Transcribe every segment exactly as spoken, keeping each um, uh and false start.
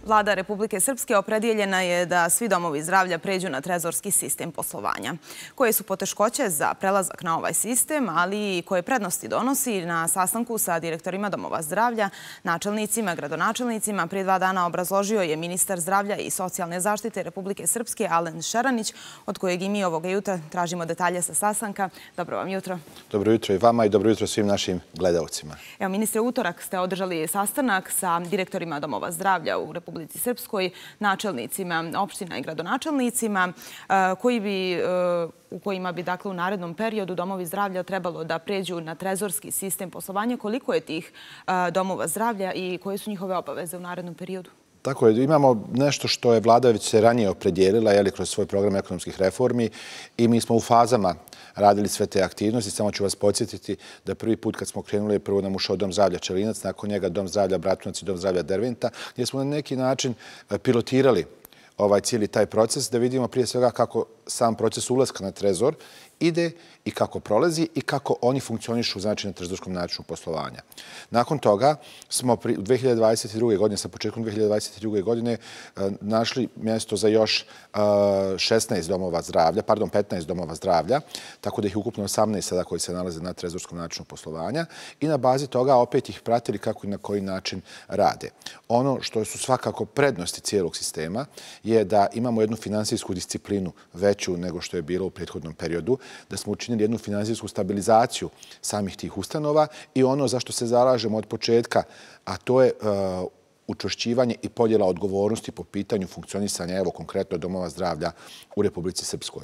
Vlada Republike Srpske opredjeljena je da svi domovi zdravlja pređu na trezorski sistem poslovanja. Koje su poteškoće za prelazak na ovaj sistem, ali i koje prednosti donosi, na sastanku sa direktorima domova zdravlja, načelnicima, gradonačelnicima, prije dva dana obrazložio je ministar zdravlja i socijalne zaštite Republike Srpske Alen Šeranić, od kojeg i mi ovoga jutra tražimo detalje sa sastanka. Dobro vam jutro. Dobro jutro i vama i dobro jutro svim našim gledalcima. Evo, ministre, utorak ste održali sastanak sa direktorima domova zdravlja u Republici Srpskoj, načelnicima opština i gradonačelnicima, koji bi, u kojima bi dakle u narednom periodu domovi zdravlja trebalo da pređu na trezorski sistem poslovanja. Koliko je tih domova zdravlja i koje su njihove obaveze u narednom periodu? Tako je, imamo nešto što je vlada već se ranije opredijelila, jeli, kroz svoj program ekonomskih reformi, i mi smo u fazama radili sve te aktivnosti. Samo ću vas podsjetiti da prvi put kad smo krenuli, prvo nam ušao dom zdravlja Čelinac, nakon njega dom zdravlja Bratunac i dom zdravlja Derventa, gdje smo na neki način pilotirali ovaj cijeli taj proces, da vidimo prije svega kako sam proces ulaska na trezor ide i kako prolazi i kako oni funkcionišu, znači, na trezorskom načinu poslovanja. Nakon toga smo u dve hiljade dvadeset druge. godine, sa početkom dve hiljade dvadeset druge. godine, našli mjesto za još šesnaest domova zdravlja, pardon, petnaest domova zdravlja, tako da ih ukupno osamnaest sada koji se nalaze na trezorskom načinu poslovanja, i na bazi toga opet ih pratili kako i na koji način rade. Ono što su svakako prednosti cijelog sistema je da imamo jednu finansijsku disciplinu veću nego što je bilo u prethodnom periodu, da smo učinili jednu finansijsku stabilizaciju samih tih ustanova i ono za što se zalažemo od početka, a to je uh, učvršćivanje i podjela odgovornosti po pitanju funkcionisanja, evo konkretno, domova zdravlja u Republici Srpskoj.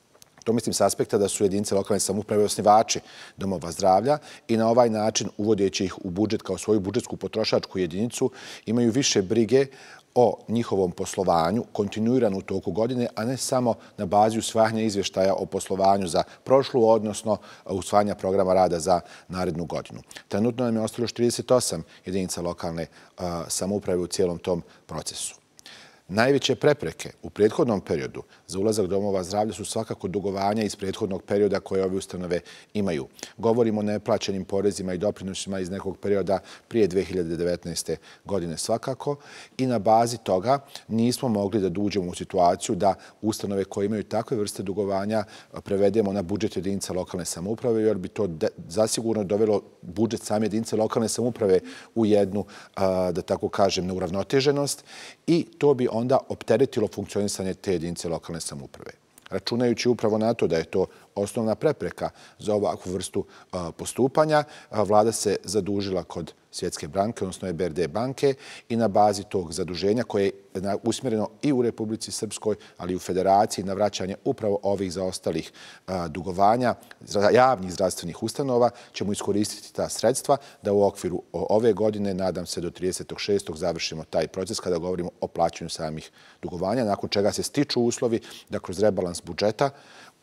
To mislim s aspekta da su jedinice lokalne samouprave osnivači domova zdravlja i na ovaj način, uvodeći ih u budžet kao svoju budžetsku potrošačku jedinicu, imaju više brige o njihovom poslovanju, kontinuirano u toku godine, a ne samo na bazi usvajanja izvještaja o poslovanju za prošlu, odnosno usvajanja programa rada za narednu godinu. Trenutno nam je ostalo još trideset osam jedinica lokalne uh, samouprave u cijelom tom procesu. Najveće prepreke u prethodnom periodu za ulazak domova zdravlja su svakako dugovanja iz prethodnog perioda koje ove ustanove imaju. Govorimo o neplaćenim porezima i doprinosima iz nekog perioda prije dve hiljade devetnaeste. godine svakako, i na bazi toga nismo mogli da dođemo u situaciju da ustanove koje imaju takve vrste dugovanja prevedemo na budžet jedinica lokalne samouprave, jer bi to zasigurno dovelo budžet same jedinice lokalne samouprave u jednu, da tako kažem, neuravnoteženost, i to bi onda opteretilo funkcionisanje te jedinice lokalne samouprave. Računajući upravo na to da je to osnovna prepreka za ovakvu vrstu postupanja, vlada se zadužila kod Svjetske banke, odnosno E B R D banke, i na bazi tog zaduženja koje je usmjereno i u Republici Srpskoj, ali i u Federaciji na vraćanje upravo ovih zaostalih dugovanja javnih zdravstvenih ustanova, ćemo iskoristiti ta sredstva da u okviru ove godine, nadam se do tridesetog šestog završimo taj proces kada govorimo o plaćanju samih dugovanja, nakon čega se stiču uslovi da kroz rebalans budžeta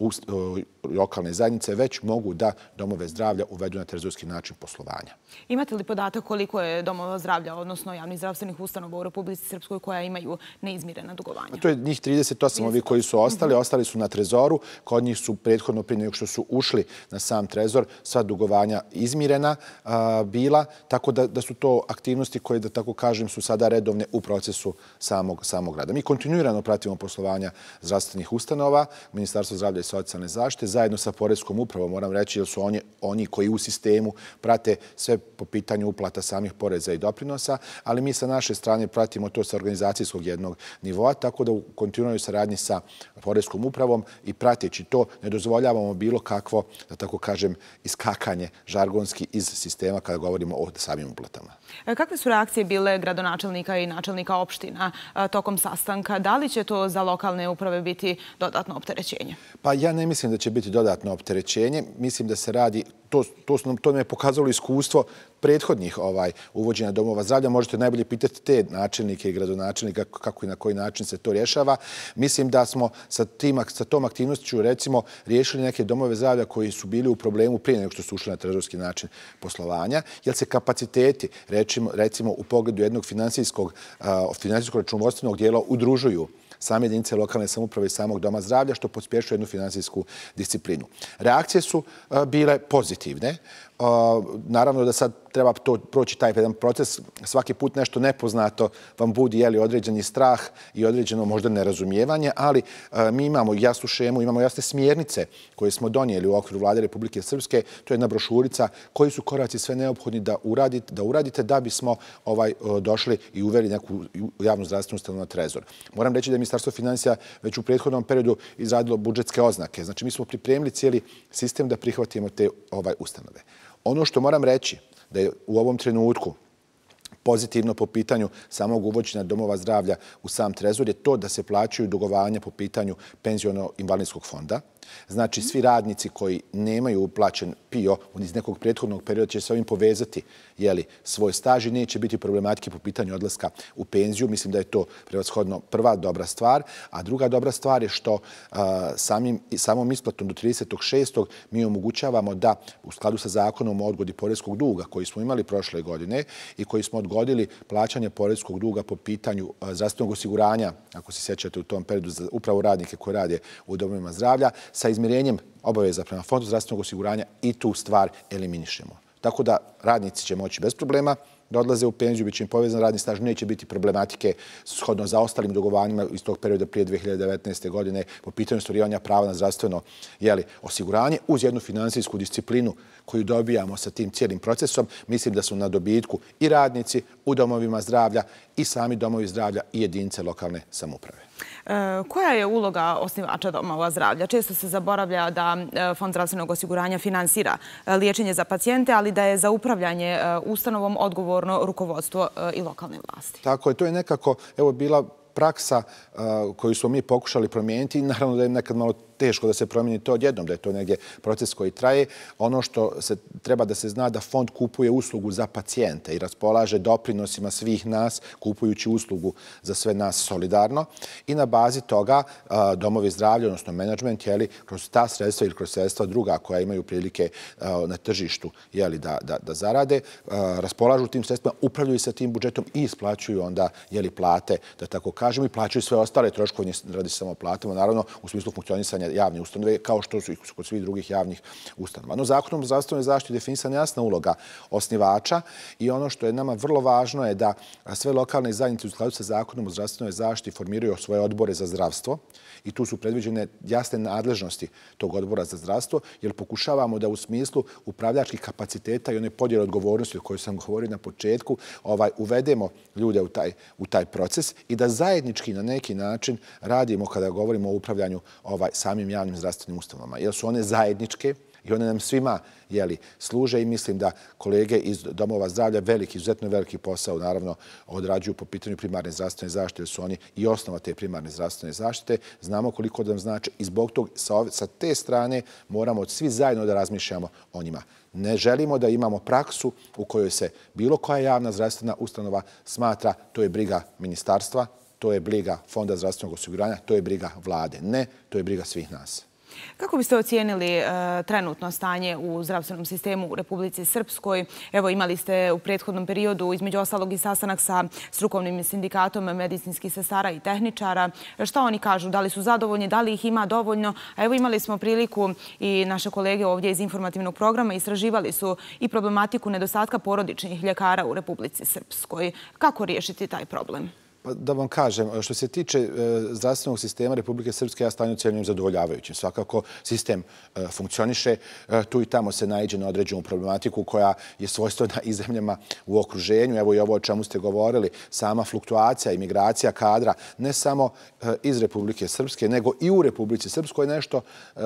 lokalne zajednice već mogu da domove zdravlja uvedu na trezorski način poslovanja. Imate li podatak koliko je domova zdravlja, odnosno javnih zdravstvenih ustanova u Republici Srpskoj koja imaju neizmirena dugovanja? To je njih trideset osam, ovi koji su ostali. Ostali su na trezoru. Kod njih su prethodno, prije nego što su ušli na sam trezor, sva dugovanja izmirena bila, tako da, da su to aktivnosti koje, da tako kažem, su sada redovne u procesu samog, samog rada. Mi kontinuirano pratimo poslovanja zdravstvenih ustanova, Ministarstvo zdravlja i socijalne zaštite, zajedno sa Poreskom upravom, moram reći, jer su oni, oni koji u sistemu prate sve po pitanju uplata samih poreza i doprinosa, ali mi sa naše strane pratimo to sa organizacijskog jednog nivoa, tako da u kontinuirnoj saradnji sa Poreskom upravom i prateći to ne dozvoljavamo bilo kakvo, da tako kažem, iskakanje žargonski iz sistema kada govorimo o samim uplatama. Kakve su reakcije bile gradonačelnika i načelnika opština tokom sastanka? Da li će to za lokalne uprave biti dodatno opterećenje? Pa ja ne mislim da će biti dodatno opterećenje. Mislim da se radi, to, to, to nam je pokazalo iskustvo prethodnih ovaj, uvođenja domova zdravlja. Možete najbolje pitati te načelnike i gradonačelnika kako i na koji način se to rješava. Mislim da smo sa, tim, sa tom aktivnošću, recimo, riješili neke domove zdravlja koji su bili u problemu prije nego što su ušli na trezorski način poslovanja, jer se kapaciteti, recimo, recimo u pogledu jednog finansijskog, uh, finansijskog računovodstvenog dijela udružuju same jedinice lokalne samouprave i samog doma zdravlja, što pospješuje jednu finansijsku disciplinu. Reakcije su bile pozitivne. Naravno da sad treba proći taj jedan proces. Svaki put nešto nepoznato vam budi određeni strah i određeno možda nerazumijevanje, ali mi imamo jasnu šemu, imamo jasne smjernice koje smo donijeli u okviru Vlade Republike Srpske. To je jedna brošurica koji su koraci sve neophodni da uradite da bismo došli i uveli neku javnu zdravstvenu ustanovu na Trezor. Moram reći da je Ministarstvo finansija već u prethodnom periodu izradilo budžetske oznake. Znači, mi smo pripremili cijeli sistem da prihvatimo te ustanove. Ono što moram reći da je u ovom trenutku pozitivno po pitanju samog uvođenja domova zdravlja u sam Trezor je to da se plaćaju dugovanja po pitanju penziono-invalidskog fonda. Znači, svi radnici koji nemaju uplaćen P I O iz nekog prethodnog perioda će se ovim povezati svoj staž i neće biti problematike po pitanju odlaska u penziju. Mislim da je to prevashodno prva dobra stvar. A druga dobra stvar je što samom isplatom do tridesetog šestog mi omogućavamo da u skladu sa zakonom o odgodi poreskog duga koji smo imali prošle godine i koji smo odgodili plaćanje poreskog duga po pitanju zdravstvenog osiguranja, ako se sjećate u tom periodu, za upravo radnike koji rade u domovima zdravlja, sa izmirenjem obaveza prema Fondu zdravstvenog osiguranja i tu stvar eliminišemo. Tako da radnici će moći bez problema da odlaze u penziju, bit će im povezan radni staž, neće biti problematike shodno za ostalim dugovanjima iz tog perioda prije dve hiljade devetnaeste. godine po pitanju ostvarivanja prava na zdravstveno osiguranje uz jednu finansijsku disciplinu koju dobijamo sa tim cijelim procesom. Mislim da su na dobitku i radnici u domovima zdravlja i sami domovi zdravlja i jedinice lokalne samouprave. Koja je uloga osnivača domova zdravlja? Često se zaboravlja da Fond zdravstvenog osiguranja finansira liječenje za pacijente, ali da je za upravljanje ustanovom odgovorno rukovodstvo i lokalne vlasti. Tako je, to je nekako bila praksa koju smo mi pokušali promijeniti i naravno da je nekad malo teško da se promijeni to odjednom, da je to negdje proces koji traje. Ono što se treba da se zna da fond kupuje uslugu za pacijente i raspolaže doprinosima svih nas, kupujući uslugu za sve nas solidarno. I na bazi toga domovi zdravlja, odnosno menadžment, kroz ta sredstva ili kroz sredstva druga koja imaju prilike na tržištu da zarade, raspolažu tim sredstvima, upravljaju sa tim budžetom i isplaćuju onda plate, da tako kažemo, i plaćaju sve ostale troškove, radi se samo o platama, naravno u smislu funkcionisanja javne ustanove, kao što su i kod svih drugih javnih ustanova. No, zakonom o zdravstvenoj zaštiti definisana jasna uloga osnivača i ono što je nama vrlo važno je da sve lokalne zajednice u skladu sa zakonom o zdravstvenoj zaštiti formiraju svoje odbore za zdravstvo i tu su predviđene jasne nadležnosti tog odbora za zdravstvo, jer pokušavamo da u smislu upravljačkih kapaciteta i one podjele odgovornosti o kojoj sam govorio na početku, uvedemo ljude u taj proces i da zajednički na neki način radimo kada govorimo o upravljanju samim javnim zdravstvenim ustanovama, jer su one zajedničke i one nam svima služe i mislim da kolege iz domova zdravlja veliki, izuzetno veliki posao naravno odrađuju po pitanju primarne zdravstvene zaštite, jer su oni i osnova te primarne zdravstvene zaštite. Znamo koliko da nam znači i zbog tog sa te strane moramo svi zajedno da razmišljamo o njima. Ne želimo da imamo praksu u kojoj se bilo koja javna zdravstvena ustanova smatra to je briga ministarstva, to je briga Fonda zdravstvenog osiguranja, to je briga vlade. Ne, to je briga svih nas. Kako biste ocijenili trenutno stanje u zdravstvenom sistemu u Republici Srpskoj? Evo, imali ste u prethodnom periodu između ostalog i sastanak sa strukovnim sindikatom medicinskih sestara i tehničara. Šta oni kažu? Da li su zadovoljni? Da li ih ima dovoljno? A evo, imali smo priliku i naše kolege ovdje iz informativnog programa istraživali su i problematiku nedostatka porodičnih ljekara u Republici Srpskoj. Kako riješiti taj problem? Da vam kažem, što se tiče zdravstvenog sistema Republike Srpske, ja stanje ocjenjujem zadovoljavajućim. Svakako, sistem funkcioniše. Tu i tamo se naiđe na određenu problematiku koja je svojstvena i zemljama u okruženju. Evo i ovo o čemu ste govorili, sama fluktuacija i migracija kadra, ne samo iz Republike Srpske, nego i u Republici Srpskoj je nešto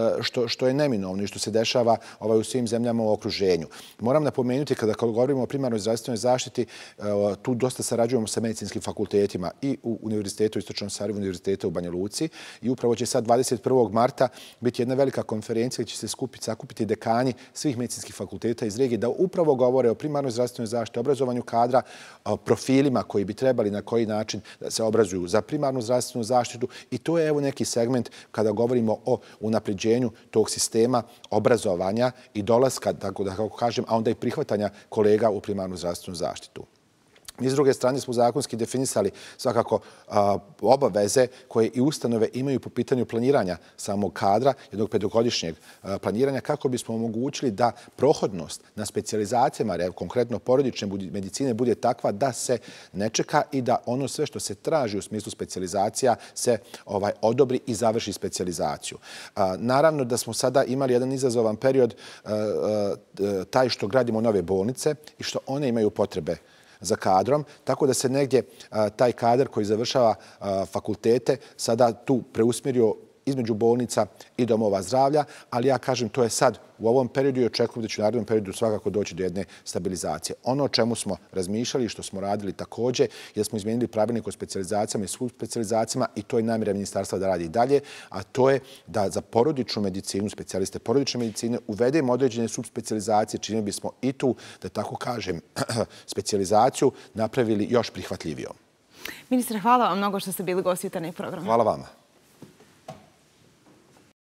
što je neminovno i što se dešava u svim zemljama u okruženju. Moram napomenuti, kada govorimo o primarnoj zdravstvenoj zaštiti, tu dosta sarađujemo sa medicinskim fakultetima i u Univerzitetu Istočnom Sarajevu, Univerzitetu u Banja Luci. I upravo će sad dvadeset prvog marta biti jedna velika konferencija gdje će se sakupiti dekani svih medicinskih fakulteta iz regije da upravo govore o primarnoj zdravstvenoj zaštiti, obrazovanju kadra, profilima koji bi trebali na koji način da se obrazuju za primarnu zdravstvenu zaštitu. I to je evo neki segment kada govorimo o unapređenju tog sistema obrazovanja i dolaska, tako da kako kažem, a onda i prihvatanja kolega u primarnu zdravstvenu zaštitu. Mi s druge strane smo zakonski definisali svakako obaveze koje i ustanove imaju po pitanju planiranja samog kadra, jednog petogodišnjeg planiranja, kako bismo omogućili da prohodnost na specijalizacijama, konkretno porodične medicine, bude takva da se ne čeka i da ono sve što se traži u smislu specijalizacija se odobri i završi specijalizaciju. Naravno da smo sada imali jedan izazovan period, taj što gradimo nove bolnice i što one imaju potrebe za kadrom, tako da se negdje taj kadar koji završava fakultete sada tu preusmjerio između bolnica i domova zdravlja, ali ja kažem to je sad u ovom periodu i očekujem da će u narednom periodu svakako doći do jedne stabilizacije. Ono o čemu smo razmišljali i što smo radili također je da smo izmijenili pravilnik o specijalizacijama i subspecijalizacijama i to je namjera ministarstva da radi i dalje, a to je da za porodičnu medicinu, specijaliste porodične medicine uvedemo određene subspecijalizacije, čime bismo i tu, da tako kažem, specijalizaciju napravili još prihvatljivijom. Ministre, hvala vam mnogo što ste bili gosti u Jutarnjeg programa. Hvala vama.